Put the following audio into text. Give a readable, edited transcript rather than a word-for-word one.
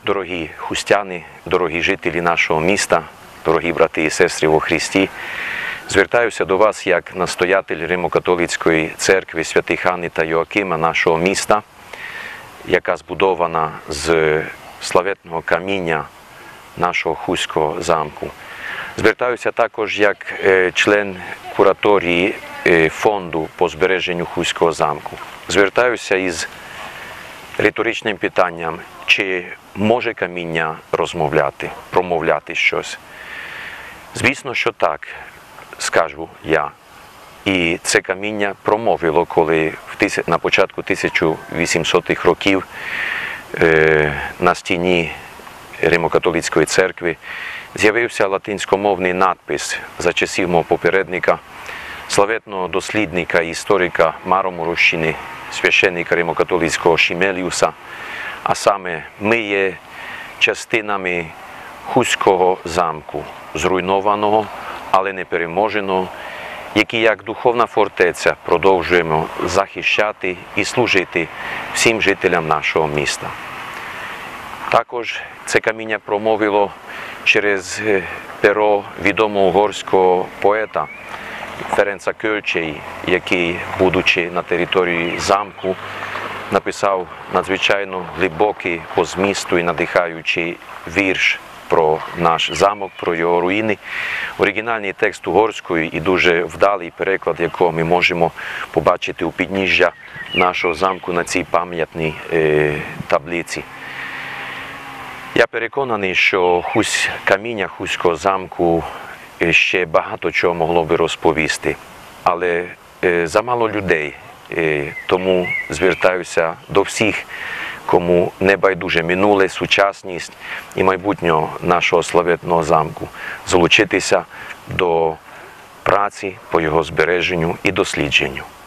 Дорогі хустяни, дорогі жителі нашого міста, дорогі брати і сестри во Христі, звертаюся до вас як настоятель Римо-католицької церкви святих Анни та Йоакима нашого міста, яка збудована з славетного каміння нашого Хуського замку. Звертаюся також як член кураторії фонду по збереженню Хуського замку. Звертаюся із риторичним питанням, чи може каміння розмовляти, промовляти щось. Звісно, що так, скажу я. І це каміння промовило, коли на початку 1800-х років на стіні Римо-католицької церкви з'явився латинськомовний надпис за часів мого попередника, славетного дослідника і історика Мароморощини, священника Римо-католицького Шімеліуса, а саме «Ми є частинами Хуського замку, зруйнованого, але не переможеного, який як духовна фортеця продовжуємо захищати і служити всім жителям нашого міста». Також це каміння промовило через перо відомого угорського поета Ференца Кölcsey, який, будучи на території замку, написав надзвичайно глибокий по змісту і надихаючий вірш про наш замок, про його руїни. Оригінальний текст угорською і дуже вдалий переклад, якого ми можемо побачити у підніжжя нашого замку на цій пам'ятній таблиці. Я переконаний, що каміння Хуського замку ще багато чого могло би розповісти, але замало людей, тому звертаюся до всіх, кому не байдуже минуле, сучасність і майбутнього нашого славетного замку, залучитися до праці по його збереженню і дослідженню.